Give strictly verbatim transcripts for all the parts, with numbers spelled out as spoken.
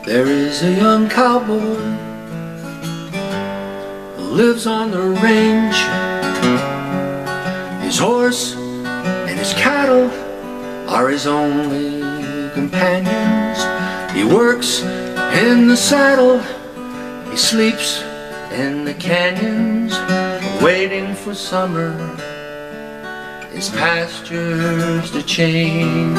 There is a young cowboy who lives on the range. His horse and his cattle are his only companions. He works in the saddle, he sleeps in the canyons, waiting for summer, his pastures to change.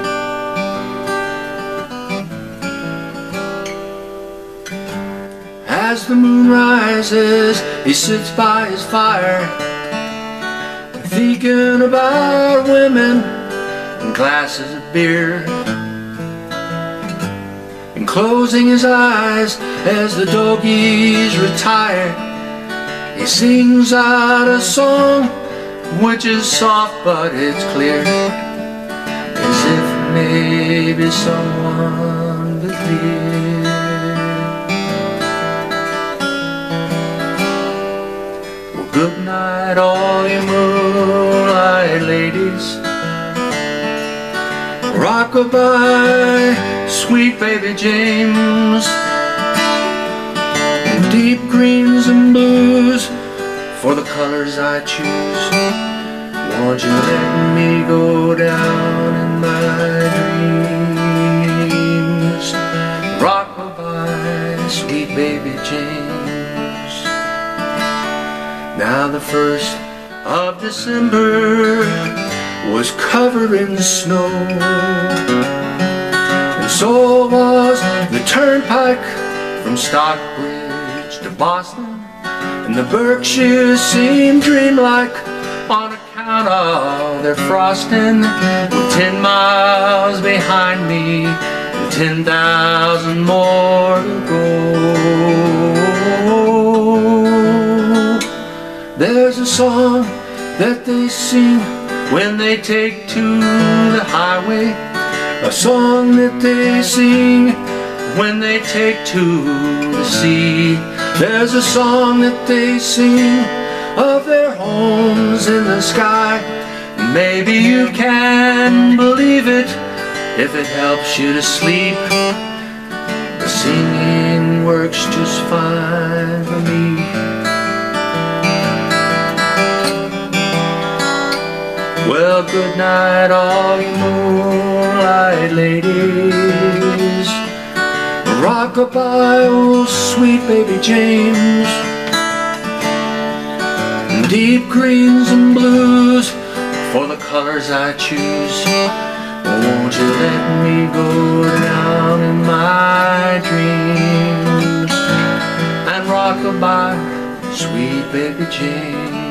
As the moon rises, he sits by his fire, thinking about women and glasses of beer, and closing his eyes as the doggies retire, he sings out a song which is soft but it's clear, as if maybe someone would hear. Well, good night all you moonlight ladies, rock-a-bye, sweet baby James, and deep greens and blues for the colors I choose. Won't you let me go down in my dreams? Rock-a-bye, sweet baby James. Now the first of December was covered in snow, and so was the Turnpike from Stockbridge to Boston, and the Berkshires seemed dreamlike on account of their frostin'. With ten miles behind me and ten thousand more to go, there's a song that they sing when they take to the highway, a song that they sing when they take to the sea. There's a song that they sing of their homes in the sky. Maybe you can believe it if it helps you to sleep. The singing works just fine for me. Well, good night all you moonlight ladies, rock-a-bye, oh sweet baby James, deep greens and blues for the colors I choose. Won't you let me go down in my dreams and rock-a-bye, sweet baby James.